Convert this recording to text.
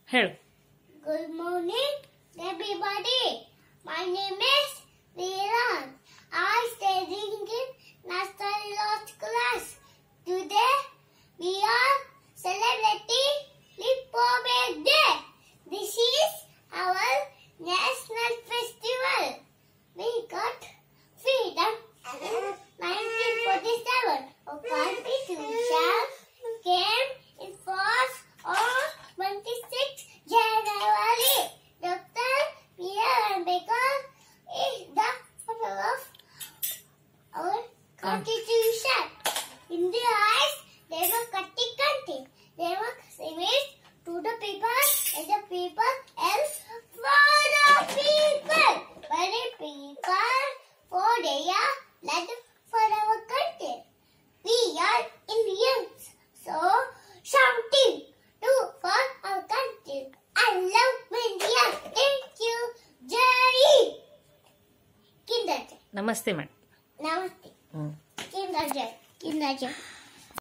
ಹೇಳು. Good morning, everybody. My name is Veeran. I studying in nursery class. Today we are celebrating Republic Day. This is our national festival. We got freedom in 1947. Our Constitution came in force on 26 January. Dr. B.R. Ambedkar is the father of our Constitution. In their eyes, they were cutting country. They were service to the people and the people else for the people. Very people for their blood for our country. We are Indians, so shouting to for our country. I love India. Thank you. Jai. Kindergarten. Namaste madam. Namaste. Kindergarten. Kindergarten.